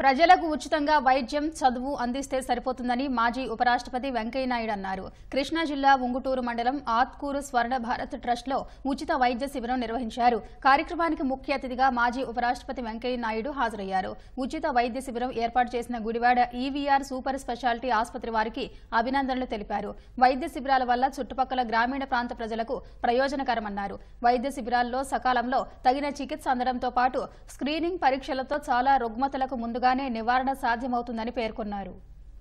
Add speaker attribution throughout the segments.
Speaker 1: ప్రజలకు ఉచితంగా వైద్యం చదువు అందిస్తే సరిపోతుందని మాజీ ఉపరాష్ట్రపతి వెంకయ్యనాయుడు అన్నారు. కృష్ణా జిల్లా ఉంగుటూరు మండలం ఆత్కూరు స్వర్ణ భారత్ ట్రస్ట్లో ఉచిత వైద్య శిబిరం నిర్వహించారు. కార్యక్రమానికి ముఖ్య అతిథిగా మాజీ ఉపరాష్ట్రపతి వెంకయ్యనాయుడు హాజరయ్యారు. ఉచిత వైద్య శిబిరం ఏర్పాటు చేసిన గుడివాడ ఈవీఆర్ సూపర్ స్పెషాలిటీ ఆసుపత్రి వారికి అభినందనలు తెలిపారు. వైద్య శిబిరాల వల్ల చుట్టుపక్కల గ్రామీణ ప్రాంత ప్రజలకు ప్రయోజనకరమన్నారు. వైద్య శిబిరాల్లో సకాలంలో తగిన చికిత్స అందడంతో పాటు స్క్రీనింగ్ పరీక్షలతో చాలా రుగ్మతలకు ముందుగా నివారణ సాధ్యమవుతుందని పేర్కొన్నారు.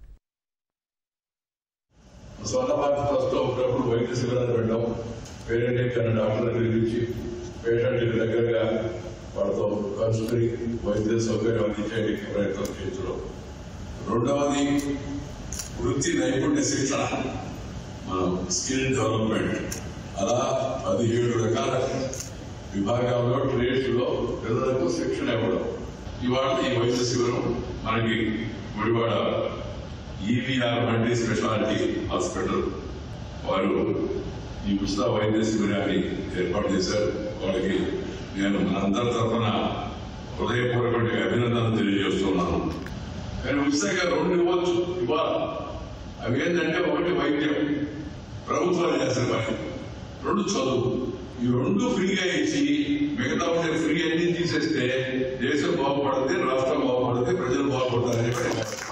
Speaker 2: వైద్య శిబిరాలు పెట్టడం, పేరెంట్ కన్నా డాక్టర్ దగ్గరికి ఇచ్చి పేషెంట్ దగ్గరగా వాళ్ళతో కలుసుకుని వైద్య సౌకర్యం అందించడానికి ప్రయత్నం చేయించడం. రెండవది వృత్తి నైపుణ్య శిక్షణ, స్కిల్ డెవలప్మెంట్. అలా 17 రకాల విభాగాల్లో ట్రేడ్స్ లో పిల్లలకు శిక్షణ ఇవ్వడం. ఇవాళ ఈ వైద్య శిబిరం మనకి Gudivada EVR multi speciality hospital వారు ఈ ఉచిత వైద్య శిబిరాన్ని ఏర్పాటు చేశారు. వాళ్ళకి నేను మనందరి తరఫున హృదయపూర్వకంగా అభినందనలు తెలియజేస్తున్నాను. కానీ ఉచితంగా 2 ఇవ్వచ్చు ఇవాళ. అవి ఏంటంటే, ఒకటి వైద్యం, ప్రభుత్వాలు చేసిన పని, 2 చదువు. ఈ 2 ఫ్రీగా ఇచ్చి మిగతా ఉండే ఫ్రీ అన్ని తీసేస్తే దేశం బాగుపడుతుంది, రాష్ట్రం బాగుపడుతుంది, ప్రజలు బాగుపడతారని